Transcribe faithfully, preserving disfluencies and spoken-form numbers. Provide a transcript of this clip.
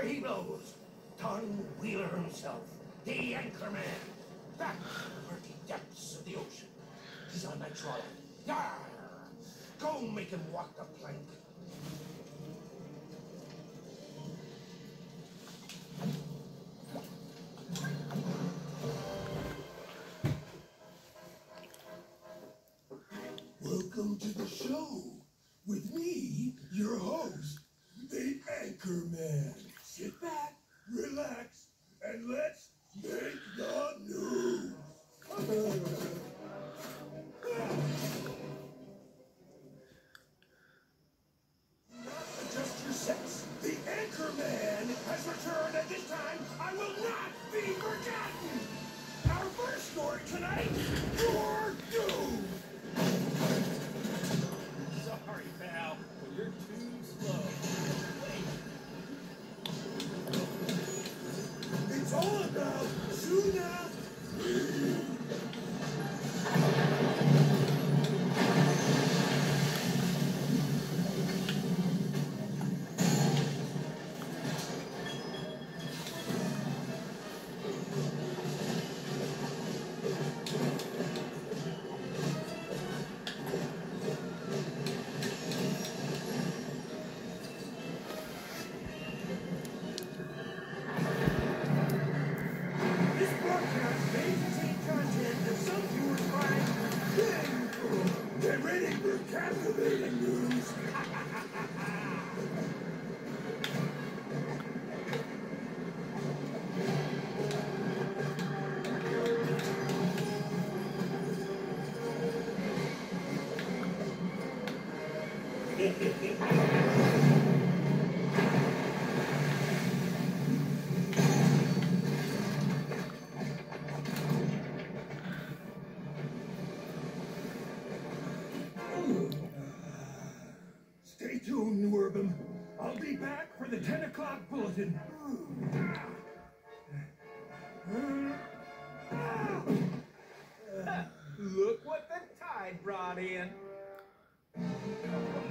There he blows. Don Wheeler himself, the Anchorman, back from the murky depths of the ocean. He's on that trawler. Yarr! Go make him walk the plank. Welcome to the show. With me, your host, the Anchorman. Sit back, relax, and let's make the news. Not adjust your sex. The Anchorman has returned, and this time I will not be forgotten. Our first story tonight, you're doomed. Sorry, pal, but you're too slow. It's all about tuna. This broadcast may contain content that some viewers find Get ready for captivating news. Stay tuned, New Urban. I'll be back for the ten o'clock bulletin. Look what the tide brought in.